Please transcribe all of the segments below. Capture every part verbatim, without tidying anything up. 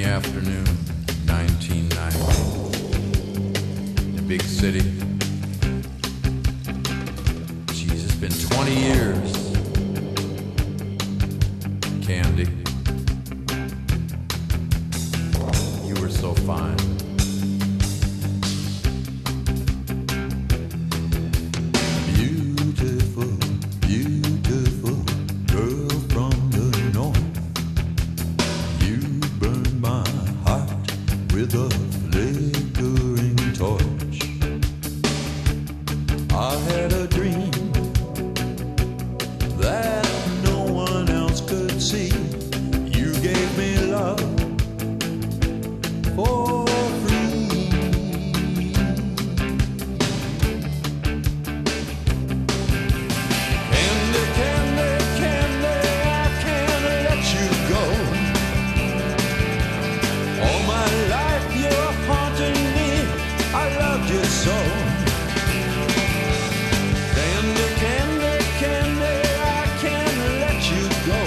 rainy afternoon, nineteen ninety, in a big city. Jeez, it's been twenty years. Candy, you were so fine. Beautiful, beautiful girl from the north. You burned my heart with a flickering torch. I had a dream that no one else could see. You gave me love for free. Candy, candy, candy, I can't let you go. All my life you're haunting me, I loved you so. Candy, candy, candy, I can't let you go.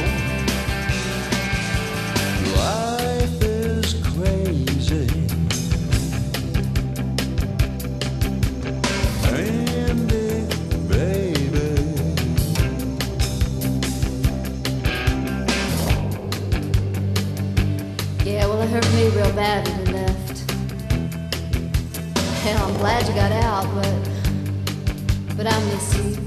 Life is crazy. Candy, baby. Yeah, well, it hurt me real bad when you left. Hell, I'm glad you got out, but but I miss you.